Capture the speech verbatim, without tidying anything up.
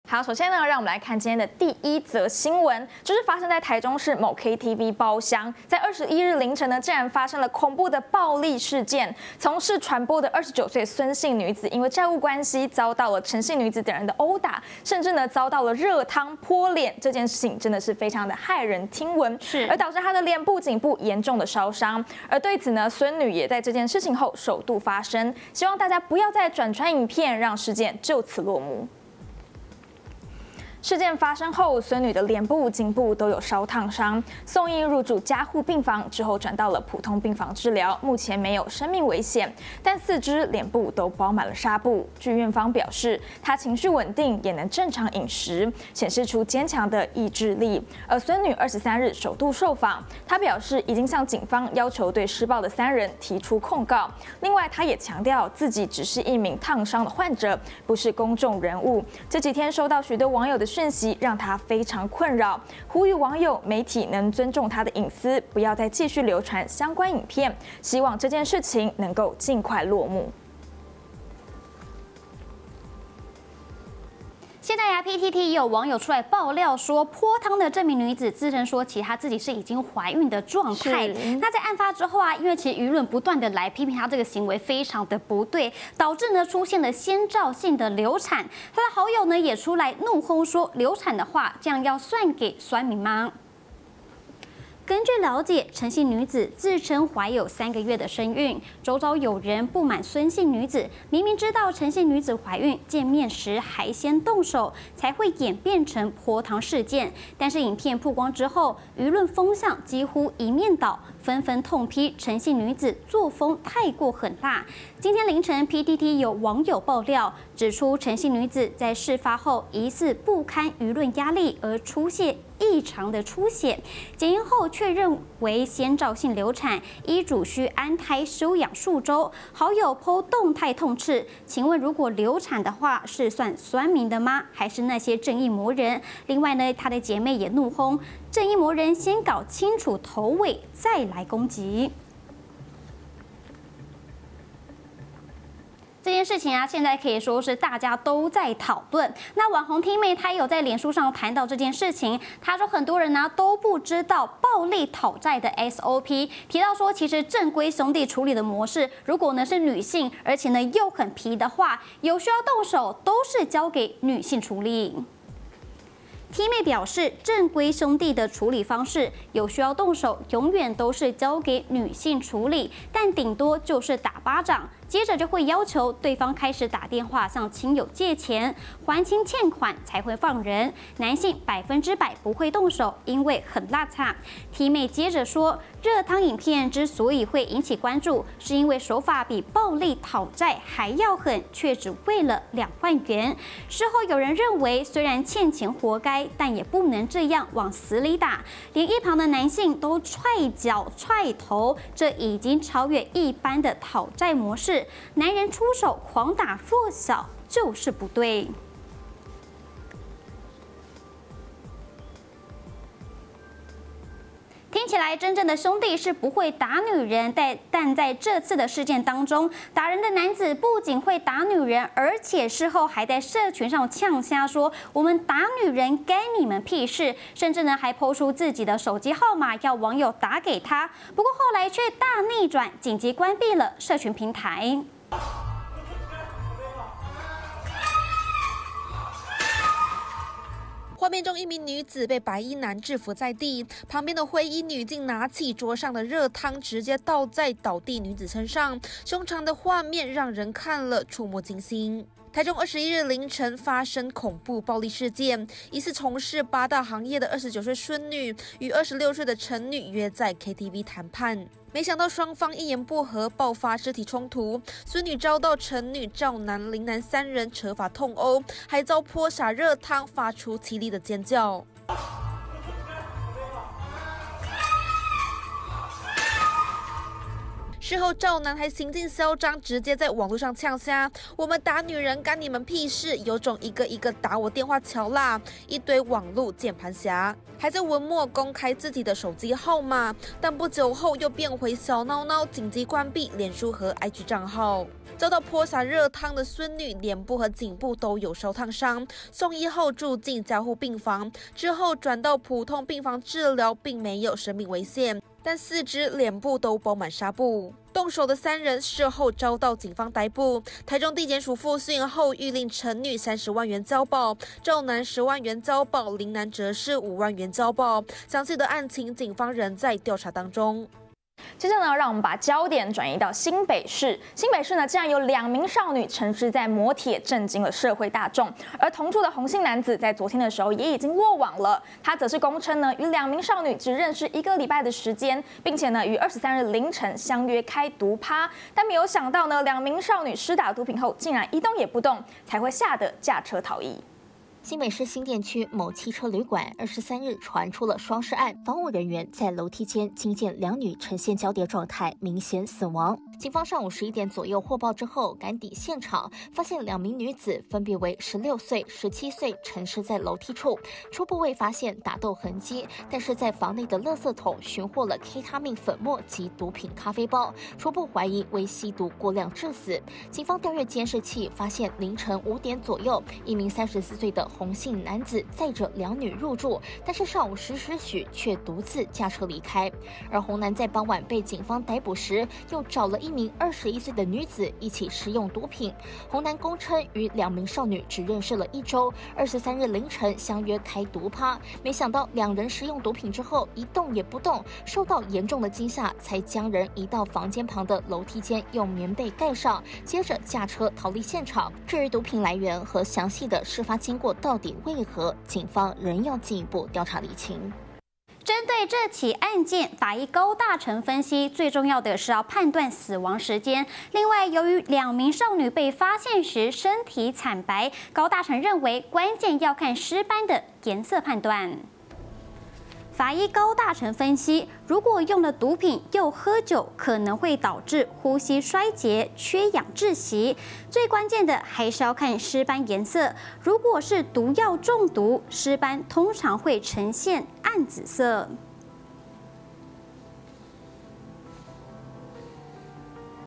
好，首先呢，让我们来看今天的第一则新闻，就是发生在台中市某 K T V 包厢，在二十一日凌晨呢，竟然发生了恐怖的暴力事件。从事传播的二十九岁孙姓女子，因为债务关系遭到了陈姓女子等人的殴打，甚至呢遭到了热汤泼脸。这件事情真的是非常的骇人听闻， 是而导致她的脸部、颈部严重的烧伤。而对此呢，孙女也在这件事情后首度发声，希望大家不要再转传影片，让事件就此落幕。事件发生后，孙女的脸部、颈部都有烧烫伤，送医入住加护病房，之后转到了普通病房治疗，目前没有生命危险，但四肢、脸部都包满了纱布。据院方表示，她情绪稳定，也能正常饮食，显示出坚强的意志力。而孙女二十三日首度受访，她表示已经向警方要求对施暴的三人提出控告。另外，她也强调自己只是一名烫伤的患者，不是公众人物。这几天收到许多网友的讯息让他非常困扰，呼吁网友、媒体能尊重他的隐私，不要再继续流传相关影片，希望这件事情能够尽快落幕。 现在呀 ，P T T 也有网友出来爆料说，泼汤的这名女子自称说，其实她自己是已经怀孕的状态。那在案发之后啊，因为其实舆论不断的来批评她这个行为非常的不对，导致呢出现了先兆性的流产。她的好友呢也出来怒轰说，流产的话，这样要算给酸民吗？根据了解，陈姓女子自称怀有三个月的身孕，周遭有人不满孙姓女子，明明知道陈姓女子怀孕，见面时还先动手，才会演变成泼汤事件。但是影片曝光之后，舆论风向几乎一面倒，纷纷痛批陈姓女子作风太过狠辣。今天凌晨 ，P T T 有网友爆料指出，陈姓女子在事发后疑似不堪舆论压力而出现异常的出血，检验后确认为先兆性流产，医嘱需安胎休养数周。好友 po 动态痛斥，请问如果流产的话，是算酸民的吗？还是那些正义魔人？另外呢，他的姐妹也怒轰，正义魔人先搞清楚头尾，再来攻击。这件事情啊，现在可以说是大家都在讨论。那网红 T 妹她也有在脸书上谈到这件事情，她说很多人呢都不知道暴力讨债的 S O P， 提到说其实正规兄弟处理的模式，如果呢是女性，而且呢又很皮的话，有需要动手都是交给女性处理。T 妹表示，正规兄弟的处理方式，有需要动手，永远都是交给女性处理，但顶多就是打巴掌。接着就会要求对方开始打电话向亲友借钱，还清欠款才会放人。男性百分之百不会动手，因为很邋遢。T 妹接着说，热汤影片之所以会引起关注，是因为手法比暴力讨债还要狠，却只为了两万元。事后有人认为，虽然欠钱活该，但也不能这样往死里打。连一旁的男性都踹脚踹头，这已经超越一般的讨债模式。男人出手狂打弱小就是不对。听起来真正的兄弟是不会打女人，但但在这次的事件当中，打人的男子不仅会打女人，而且事后还在社群上呛瞎说我们打女人干你们屁事，甚至呢还抛出自己的手机号码要网友打给他。不过后来却大逆转，紧急关闭了社群平台。 画面中，一名女子被白衣男制服在地，旁边的灰衣女竟拿起桌上的热汤，直接倒在倒地女子身上。凶残的画面让人看了触目惊心。台中二十一日凌晨发生恐怖暴力事件，疑似从事八大行业的二十九岁孙女与二十六岁的陈女约在 K T V 谈判。没想到双方一言不合，爆发肢体冲突。孙女遭到陈女、赵男、林男三人扯法痛殴，还遭泼洒热汤，发出凄厉的尖叫。事后，赵男还行径嚣张，直接在网络上呛瞎：“我们打女人干你们屁事！有种一个一个打我电话瞧啦！”一堆网络键盘侠还在文末公开自己的手机号码，但不久后又变回小闹闹，紧急关闭脸书和 I G 账号。 遭到泼洒热汤的孙女脸部和颈部都有烧烫伤，送医后住进加护病房，之后转到普通病房治疗，并没有生命危险，但四肢、脸部都包满纱布。动手的三人事后遭到警方逮捕。台中地检署复讯后，谕令陈女三十万元交保，赵男十万元交保，林男则是五万元交保。详细的案情，警方仍在调查当中。 接着呢，让我们把焦点转移到新北市。新北市呢，竟然有两名少女沉尸在摩铁，震惊了社会大众。而同住的洪姓男子在昨天的时候也已经落网了。他则是供称呢，与两名少女只认识一个礼拜的时间，并且呢，于二十三日凌晨相约开毒趴。但没有想到呢，两名少女施打毒品后，竟然一动也不动，才会吓得驾车逃逸。 新北市新店区某汽车旅馆二十三日传出了双尸案，防务人员在楼梯间惊见两女呈现交叠状态，明显死亡。警方上午十一点左右获报之后赶抵现场，发现两名女子分别为十六岁、十七岁，沉尸在楼梯处，初步未发现打斗痕迹，但是在房内的垃圾桶寻获了 K 他命粉末及毒品咖啡包，初步怀疑为吸毒过量致死。警方调阅监视器，发现凌晨五点左右，一名三十四岁的洪姓男子载着两女入住，但是上午十时许却独自驾车离开。而洪男在傍晚被警方逮捕时，又找了一名二十一岁的女子一起食用毒品。洪男供称与两名少女只认识了一周，二十三日凌晨相约开毒趴，没想到两人食用毒品之后一动也不动，受到严重的惊吓，才将人移到房间旁的楼梯间，用棉被盖上，接着驾车逃离现场。至于毒品来源和详细的事发经过到底为何，警方仍要进一步调查厘清。 针对这起案件，法医高大成分析，最重要的是要判断死亡时间。另外，由于两名少女被发现时身体惨白，高大成认为关键要看尸斑的颜色判断。法医高大成分析，如果用了毒品又喝酒，可能会导致呼吸衰竭、缺氧窒息。最关键的还是要看尸斑颜色，如果是毒药中毒，尸斑通常会呈现暗紫色。